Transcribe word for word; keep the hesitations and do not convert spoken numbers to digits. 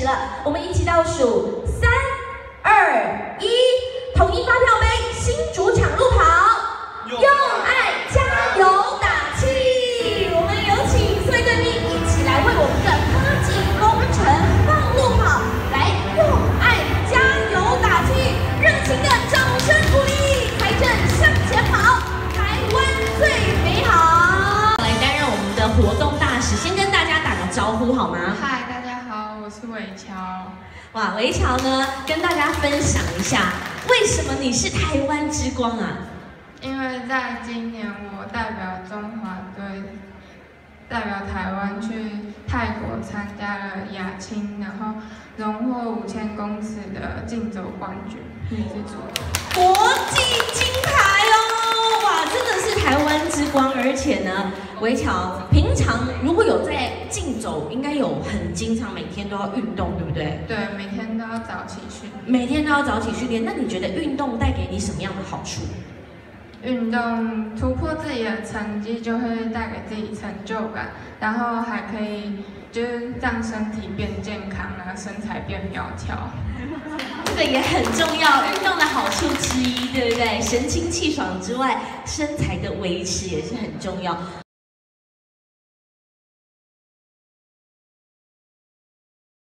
始了，我们一起倒数三、二、一，统一发票杯，新主场路跑，用爱加油打气。我们有请四位贵宾一起来为我们的科技工程放路跑，来用爱加油打气，热情的掌声鼓励，财政向前跑，台湾最美好。来担任我们的活动大使，先跟大家打个招呼好吗？ 嗨，大家好，我是伟乔。 哇，维乔呢，跟大家分享一下，为什么你是台湾之光啊？ 因为在今年我代表中华队，代表台湾去泰国参加了亚青，然后荣获五千公尺的竞走冠军，女子组。 国际金牌哦！哇，真的是台湾之光，而且呢，维乔平常如果有在竞走，应该有很经常每天都要运动，对不对？ 对，每天都要早起训练。 每天都要早起训练，那你觉得运动带给你什么样的好处？ 运动突破自己的成绩，就会带给自己成就感，然后还可以就是让身体变健康啊，身材变苗条。 这个也很重要，运动的好处之一，对不对？神清气爽之外，身材的维持也是很重要。